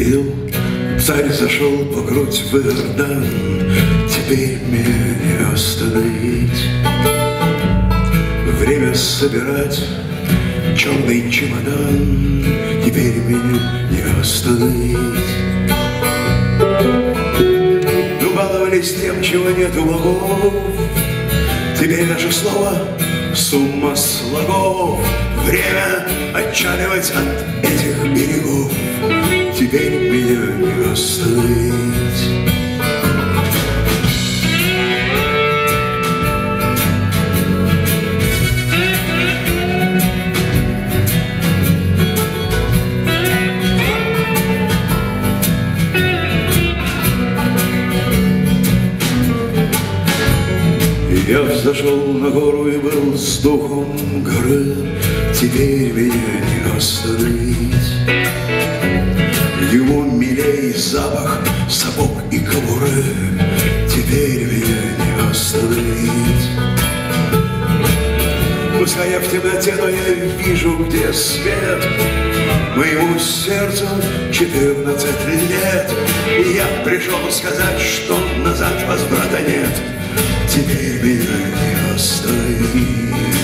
видел, царь зашел по грудь в Иордан, теперь меня не остановить. Время собирать черный чемодан, теперь меня не остановить. Баловались тем, чего нету богов, теперь наше слово — сумма слогов. Время отчаливать от этих берегов, теперь меня не остановить. Я взошел на гору и был с духом горы, теперь меня не остановить. Ему милей запах сапог и кобуры, теперь меня не остановить. Пускай я в темноте, но я вижу, где свет. Моему сердцу 14 лет, и я пришел сказать, что назад возврата нет. Теперь меня не остановить.